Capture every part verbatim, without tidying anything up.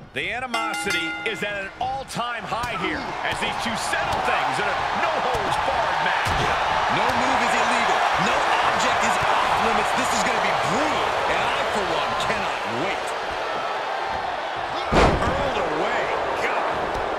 The animosity is at an all-time high here as these two settle things in a no-holds-barred match. No move is illegal. No object is off limits. This is going to be brutal, and I, for one, cannot wait. Hurled away. God.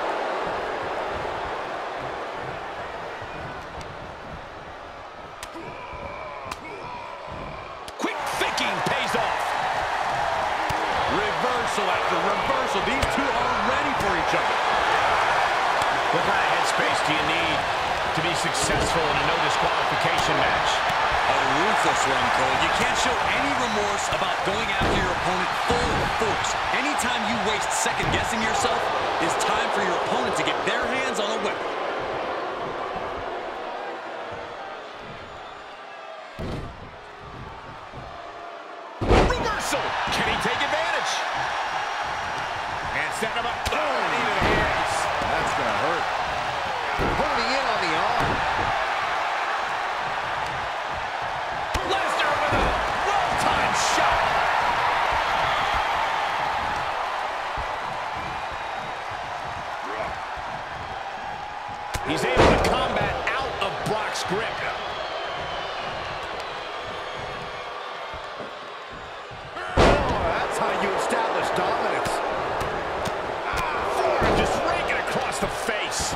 Quick thinking pays off. Reversal after reversal. These two are ready for each other. What kind of headspace do you need to be successful in a no disqualification match? A ruthless one, Cole. You can't show any remorse about going after your opponent full force. Anytime you waste second-guessing yourself, it's time for your opponent to get their hands on a weapon. Reversal! Can he take advantage? And set him up. Oh, knee to the hands. That's going to hurt. Holding in on the arm. Lesnar with a well-timed shot. He's able to combat out of Brock's grip. Oh, that's how you establish dominance. Forearm just raking across the face.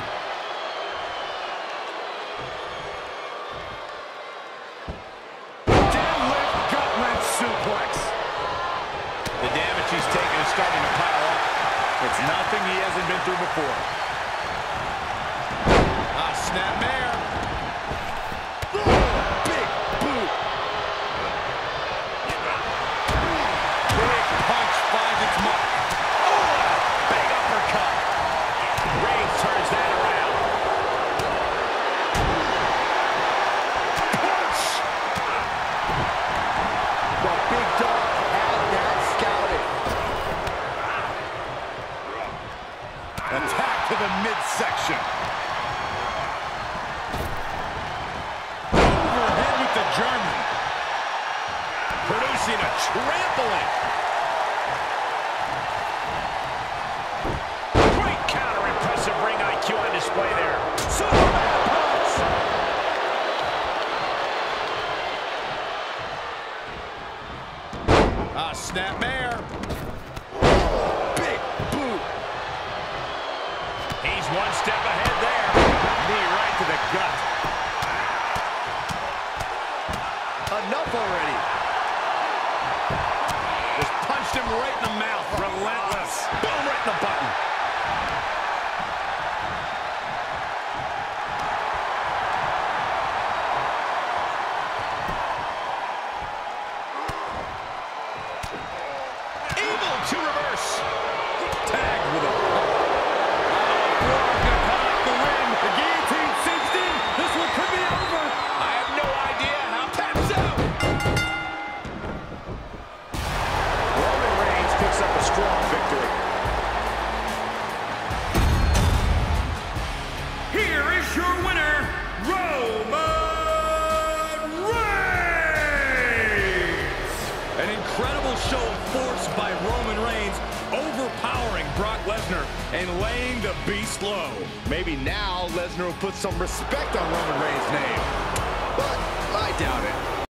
Deadlift gut-wrench suplex. The damage he's taken is starting to pile up. It's nothing he hasn't been through before. Ah, snapmare. Big boot. Big punch finds its mark. Oh, big uppercut. Reigns turns that around. Punch. The big dog had that scouted. Attack to the midsection. Overhead with the German. Producing a trampling. Great counter, impressive ring I Q on display there. Superman punch. Ah, snapmare. Big boot. He's one step ahead there. Knee right to the gut. Enough already. Just punched him right in the mouth. Relentless. Boom, right in the button. Able to reverse. Tagged with a the win. The guillotine cinched in. This one could be over. I have no idea how taps out. Roman Reigns picks up a strong victory. Here is your winner, Roman Reigns! An incredible show of force by Roman Reigns, overpowering Brock Lesnar and laying the beast low. Maybe now Lesnar will put some respect on Roman Reigns' name. But I doubt it.